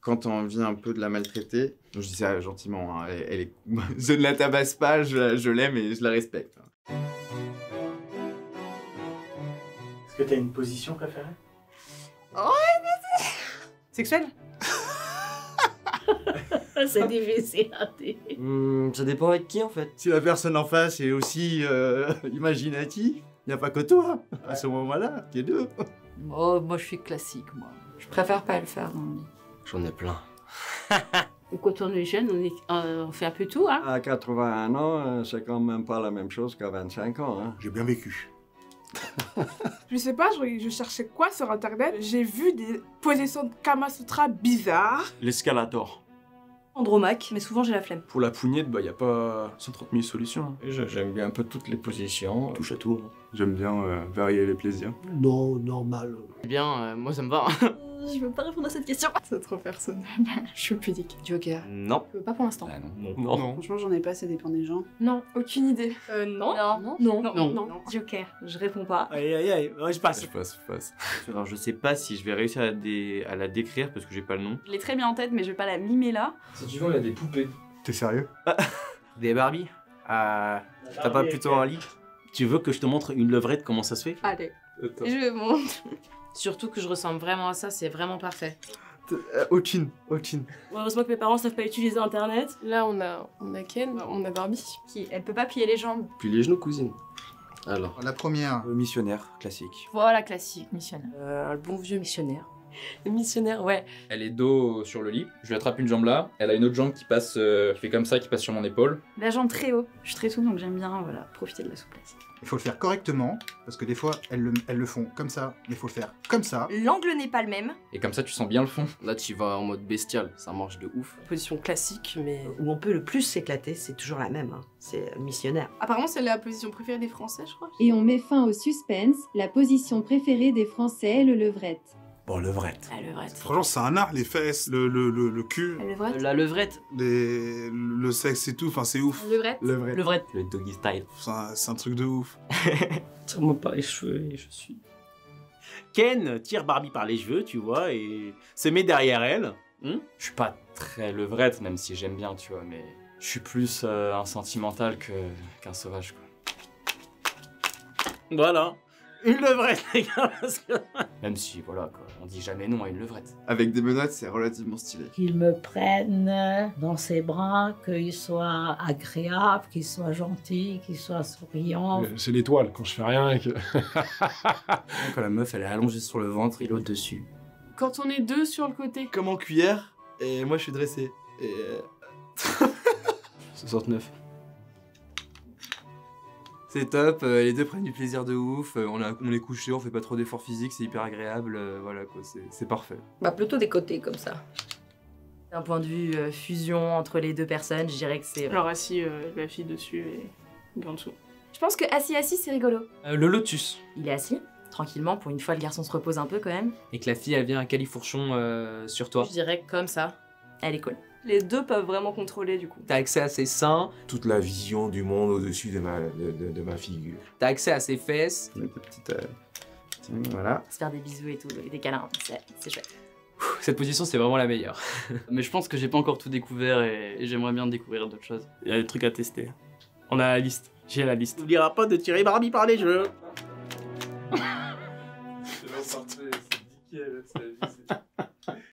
quand t'as envie un peu de la maltraiter, je dis ça gentiment, hein, elle est... je ne la tabasse pas, je l'aime et je la respecte. Est-ce que t'as une position préférée? Sexuelle? C'est difficile à dire. Ça dépend avec qui en fait. Si la personne en face est aussi imaginative, il n'y a pas que toi, à ce moment-là, qui est deux. Oh, moi, je suis classique, moi. Je préfère pas le faire dans le lit. J'en ai plein. Quand on est jeune, on fait un peu tout, hein. À 81 ans, c'est quand même pas la même chose qu'à 25 ans. Hein. J'ai bien vécu. Je sais pas, je cherchais quoi sur internet. J'ai vu des positions de Kama Sutra bizarres. L'escalator. Andromaque, mais souvent j'ai la flemme. Pour la pougnette, bah y a pas 130 000 solutions. Hein. J'aime bien un peu toutes les positions. Touche à tout. Hein. J'aime bien varier les plaisirs. Non, normal. Eh bien, moi ça me va. Je veux pas répondre à cette question. C'est trop personnel. Je suis pudique. Joker. Non. Je veux pas pour l'instant. Non. Franchement, j'en ai pas, ça dépend des gens. Non, aucune idée. Non. Non. Joker, je réponds pas. Aïe aïe aïe, ouais, je passe. Je passe. Alors je sais pas si je vais réussir à la décrire parce que j'ai pas le nom. Je l'ai très bien en tête, mais je vais pas la mimer là. Si tu veux, il y a des poupées. T'es sérieux? Des Barbie. T'as pas plutôt un lit? Tu veux que je te montre une levrette, comment ça se fait? Allez, Attends. je monte. Surtout que je ressemble vraiment à ça, c'est vraiment parfait. Aucune. Heureusement que mes parents savent pas utiliser internet. Là, on a Ken, on a Barbie. Qui, elle peut pas plier les jambes. Puis les genoux, cousine. Alors. La première. Missionnaire, classique. Voilà, classique, missionnaire. Un bon vieux missionnaire. Missionnaire, ouais. Elle est dos sur le lit, je lui attrape une jambe là, elle a une autre jambe qui passe, qui fait comme ça, qui passe sur mon épaule. La jambe très haut. Je suis très souple, donc j'aime bien, voilà, profiter de la souplesse. Il faut le faire correctement, parce que des fois, elles le font comme ça, mais il faut le faire comme ça. L'angle n'est pas le même. Et comme ça tu sens bien le fond. Là, tu vas en mode bestial, ça marche de ouf. Position classique, mais Où on peut le plus s'éclater, c'est toujours la même. Hein. C'est missionnaire. Apparemment, c'est la position préférée des Français, je crois. Et on met fin au suspense, la position préférée des Français est le levrette. Bon, levrette. La levrette. Franchement, c'est un art, les fesses, le cul, La levrette. La levrette. le sexe et tout, enfin c'est ouf. Levrette. Levrette. Le doggy style. C'est un truc de ouf. Tire-moi par les cheveux et je suis... Ken tire Barbie par les cheveux, tu vois, et se met derrière elle. Je suis pas très levrette, même si j'aime bien, tu vois, mais je suis plus un sentimental qu'un sauvage, quoi. Voilà. Une levrette, les gars, parce que... Même si, voilà, quoi, on dit jamais non à une levrette. Avec des menottes, c'est relativement stylé. Qu'il me prenne dans ses bras, qu'il soit agréable, qu'il soit gentil, qu'il soit souriant. C'est l'étoile quand je fais rien et que... Quand la meuf, elle est allongée sur le ventre et l'autre dessus. Quand on est deux sur le côté. Comme en cuillère, et moi je suis dressé. Et... 69. C'est top, les deux prennent du plaisir de ouf, on est couché, on fait pas trop d'efforts physiques, c'est hyper agréable, voilà quoi, c'est parfait. Bah plutôt des côtés comme ça. D'un point de vue fusion entre les deux personnes, je dirais que c'est... Alors assis, la fille dessus et lui en dessous. Je pense que assis, c'est rigolo. Le lotus. Il est assis, tranquillement, pour une fois le garçon se repose un peu quand même. Et que la fille, elle vient à califourchon sur toi. Je dirais comme ça. Elle est cool. Les deux peuvent vraiment contrôler du coup. T'as accès à ses seins, Toute la vision du monde au-dessus de ma figure. t'as accès à ses fesses. Des petites... voilà. Se faire des bisous et tout, et des câlins, c'est chouette. Cette position, c'est vraiment la meilleure. Mais je pense que j'ai pas encore tout découvert et j'aimerais bien découvrir d'autres choses. Il y a des trucs à tester. On a la liste. J'ai la liste. N'oubliera pas de tirer Barbie par les cheveux.